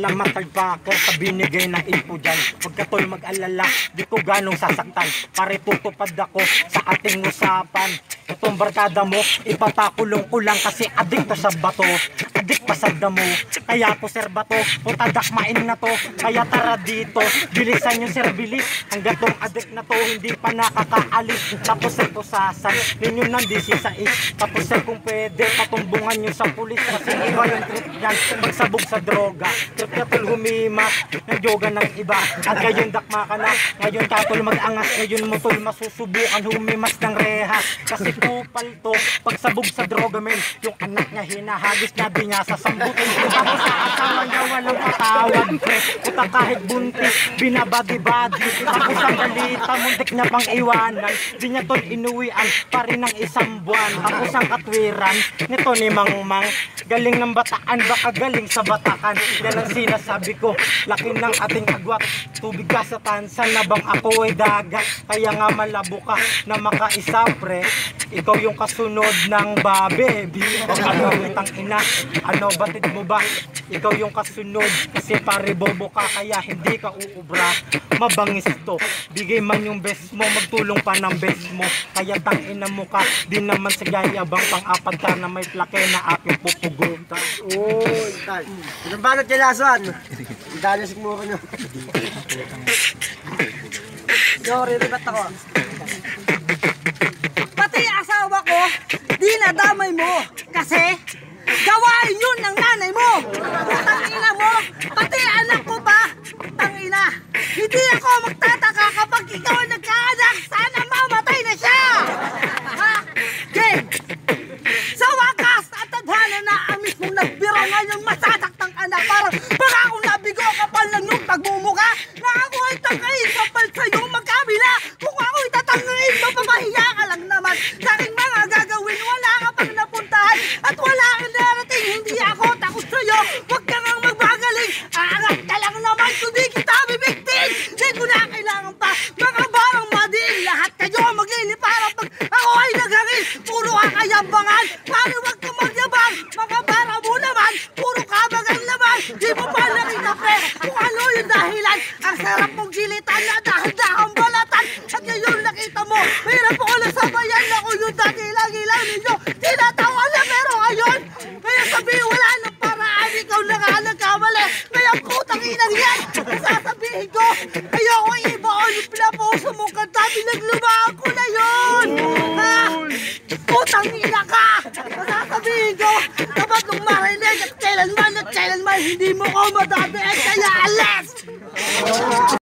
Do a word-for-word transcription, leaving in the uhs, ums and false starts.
Salamat kay Baker sa binigay na info dyan. Huwag ka tol mag-alala, di ko ganong sasaktan. Pare tutupad ako sa ating usapan. Itong barkada mo, ipapakulong ko lang kasi adikto sa bato, adik pa sa damo. Kaya po sir bato, puta dakmain na to. Kaya tara dito, bilisan nyo sir bilis. Hanggang tong adik na to, hindi pa nakakaalis. Tapos sir pusasan, ninyo ng disisais. Tapos sir kung pwede, patumbungan nyo sa pulis. Kasi iba yung trip yan, magsabog sa droga. Trip na tol humimak, ng yoga ng iba. At ngayon dakma ka na, ngayon ka tol mag-angas. Ngayon mo tol masusubukan, humimas ng rehas. Kasi kupal to, pagsabog sa droga men. Yung anak niya hinahagis na di niya sasambutin. Tapos sa asawa niya walang patawad pre. Puta kahit buntis, binabadi-badi. Tapos ang balita, muntik niya pang iwanan. Di niya tol inuwian, pa rin ng isang buwan. Tapos ang katwiran, nito ni Mang Mang. Galing ng bataan, baka galing sa batakan. Yan ang sinasabi ko, laki ng ating agwat. Tubig ka sa tansan na bang ako ay dagat. Kaya nga malabo ka na makaisa pre. Ikaw yung kasunod ng babe. Ano itang ina, ano batid mo ba? Ikaw yung kasunod kasi pare bobo ka kaya hindi ka uubra. Mabangis to, bigay man yung best mo, magtulong pa ng best mo. Kaya tang ina mo ka, di naman sa gayabang pang-apat ka na may plake na aking pupugutan. Uy, tal. Ilang banat kay Lason? Ang dali sigmuro nyo. Yo, riribat ako. Pati asawa ko, di nadamay mo. Kasi, gawain yun ng nanay mo. Tangina mo, pati anak ko pa. Tangina, hindi ako magtataka kapag ikaw ang nagkaanak. Sana mamatay na siya. Ha? Game. Sa wakas, at tadhana na ang mismong nagbiro ngayong masasaktang anak. Parang baka akong nabigo kapal lang yung pagmumuka. Na ako ay tangayin kapal sa'yo magkabila. Kung ako ay tatangayin, mapapahiya ka lang naman. Sa aking mga gagawin, wala ka pang napuntahan. At wala kang narating, hindi ako takot sa'yo. Huwag ka nang magbagaling. Aangat ka lang naman, kundi kita bibigtin. Di ko na kailangan pa. Mga barang madiin, lahat kayo maglini para pag ako ay naghangin. Puro ka kayabangan, paano wag ka magyabang. Mga bara mo naman, puro kabagang naman. Di mo pa nakita pre, kung ano yung dahilan. Ang sarap mong gilitan na dahan-dahang balatan. At ngayon nakita mo, hirap ako na sabayan ako yung dakilang-ilang ninyo. Tinatawa na pero ngayon, kaya sabihin wala ng paraan. Ikaw na nga nagkamali, kaya putang inang yan. Sasabihin ko, ayoko iba o yung pinapuso mong kanta. Pinaglumaan ko na yun. Ha? Putang ina ka. Sasabihin ko, dapat nung marinig at kailanman at kailanman hindi mo ko madabihan. Kaya alas!